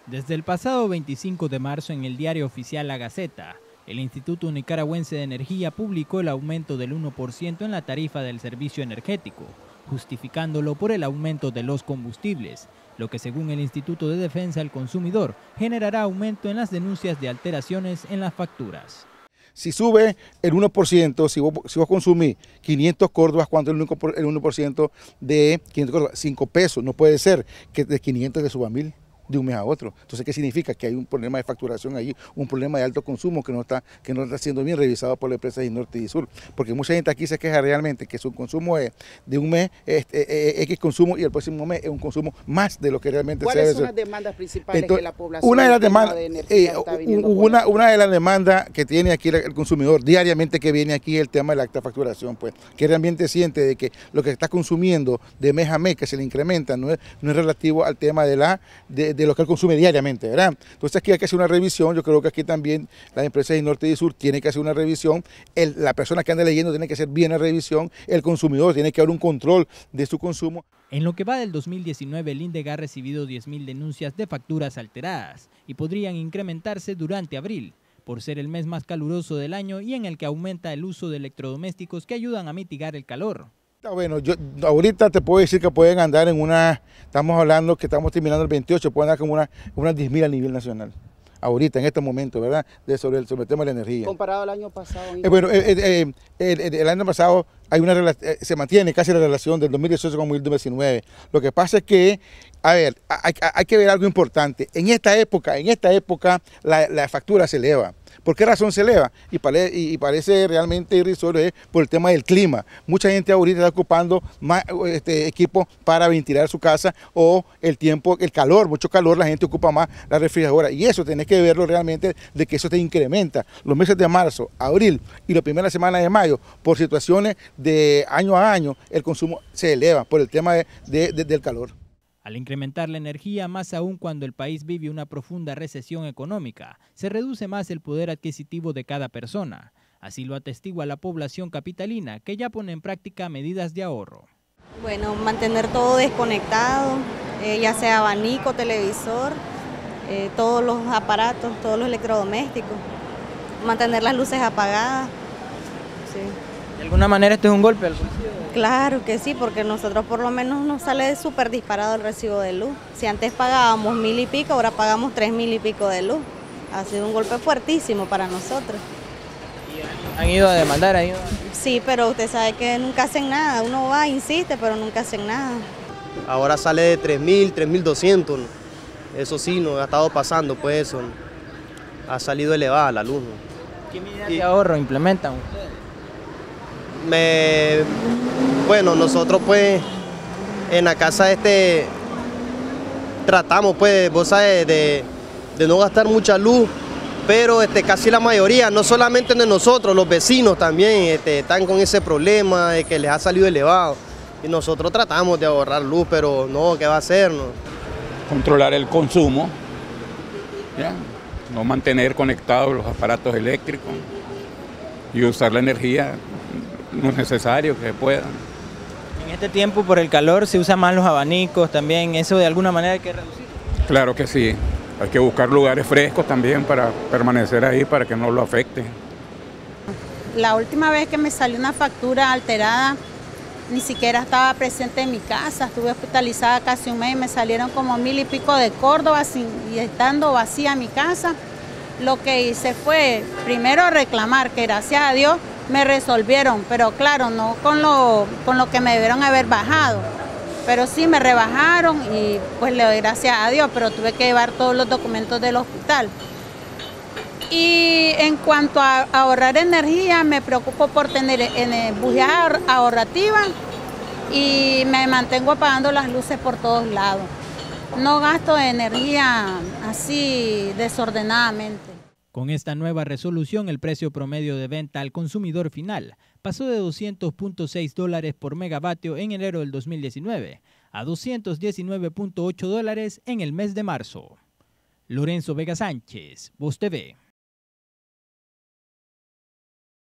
Desde el pasado 25 de marzo en el diario oficial La Gaceta, el Instituto Nicaragüense de Energía publicó el aumento del 1% en la tarifa del servicio energético, justificándolo por el aumento de los combustibles, lo que según el Instituto de Defensa del Consumidor generará aumento en las denuncias de alteraciones en las facturas. Si sube el 1%, si vos consumís 500 córdobas, ¿cuánto es el 1% de 500 córdobas? 5 pesos, no puede ser que de 500 le suba 1000 de un mes a otro. Entonces, ¿qué significa? Que hay un problema de facturación allí, un problema de alto consumo que no está siendo bien revisado por las empresas de Norte y Sur. Porque mucha gente aquí se queja realmente que su consumo es de un mes, X consumo, y el próximo mes es un consumo más de lo que realmente se debe. ¿Cuáles son las demandas principales de la población? Una de las demandas que tiene aquí el consumidor diariamente que viene aquí es el tema de la alta facturación, pues, que realmente siente de que lo que está consumiendo de mes a mes, que se le incrementa, no es relativo al tema de lo que él consume diariamente, ¿verdad? Entonces aquí hay que hacer una revisión. Yo creo que aquí también las empresas de Norte y Sur tienen que hacer una revisión, la persona que anda leyendo tiene que hacer bien la revisión, el consumidor tiene que haber un control de su consumo. En lo que va del 2019, el INDEG ha recibido 10.000 denuncias de facturas alteradas y podrían incrementarse durante abril, por ser el mes más caluroso del año y en el que aumenta el uso de electrodomésticos que ayudan a mitigar el calor. Bueno, yo ahorita te puedo decir que pueden andar en estamos hablando que estamos terminando el 28, pueden andar como unas 10.000 a nivel nacional. Ahorita, en este momento, ¿verdad? Sobre el tema de la energía. Comparado al año pasado. Bueno, el año pasado se mantiene casi la relación del 2018 con el 2019. Lo que pasa es que, a ver, hay que ver algo importante. En esta época la factura se eleva. ¿Por qué razón se eleva? Y parece realmente irrisorio, es por el tema del clima. Mucha gente ahorita está ocupando más equipos para ventilar su casa, o el calor, mucho calor, la gente ocupa más la refrigeradora. Y eso tenés que verlo realmente, de que eso te incrementa. Los meses de marzo, abril y la primera semana de mayo, por situaciones de año a año, el consumo se eleva por el tema del calor. Al incrementar la energía, más aún cuando el país vive una profunda recesión económica, se reduce más el poder adquisitivo de cada persona. Así lo atestigua la población capitalina, que ya pone en práctica medidas de ahorro. Bueno, mantener todo desconectado, ya sea abanico, televisor, todos los aparatos, todos los electrodomésticos, mantener las luces apagadas. Sí. ¿De alguna manera esto es un golpe al bolsillo? Claro que sí, porque nosotros por lo menos nos sale súper disparado el recibo de luz. Si antes pagábamos 1000 y pico, ahora pagamos 3000 y pico de luz. Ha sido un golpe fuertísimo para nosotros. ¿Y han ido a demandar? Sí, pero usted sabe que nunca hacen nada. Uno va, insiste, pero nunca hacen nada. Ahora sale de 3000, 3200. Eso sí, nos ha estado pasando, pues eso. Ha salido elevada la luz. ¿Qué medidas de ahorro implementan ustedes? Bueno, nosotros pues en la casa tratamos, pues, vos sabes, de no gastar mucha luz, pero casi la mayoría, no solamente de nosotros, los vecinos también están con ese problema de que les ha salido elevado, y nosotros tratamos de ahorrar luz, pero no, ¿qué va a hacer? No? Controlar el consumo, ¿ya? No mantener conectados los aparatos eléctricos y usar la energía no es necesario que puedan. En este tiempo, por el calor, se usan más los abanicos también. ¿Eso de alguna manera hay que reducir? Claro que sí. Hay que buscar lugares frescos también para permanecer ahí, para que no lo afecte. La última vez que me salió una factura alterada, ni siquiera estaba presente en mi casa. Estuve hospitalizada casi un mes y me salieron como 1000 y pico de Córdoba, y estando vacía mi casa. Lo que hice fue primero reclamar, que gracias a Dios me resolvieron, pero claro, no con lo que me debieron haber bajado, pero sí me rebajaron y pues le doy gracias a Dios, pero tuve que llevar todos los documentos del hospital. Y en cuanto a ahorrar energía, me preocupo por tener bujías ahorrativas y me mantengo apagando las luces por todos lados. No gasto energía así desordenadamente. Con esta nueva resolución, el precio promedio de venta al consumidor final pasó de $200.6 por megavatio en enero del 2019 a $219.8 en el mes de marzo. Lorenzo Vega Sánchez, Voz TV.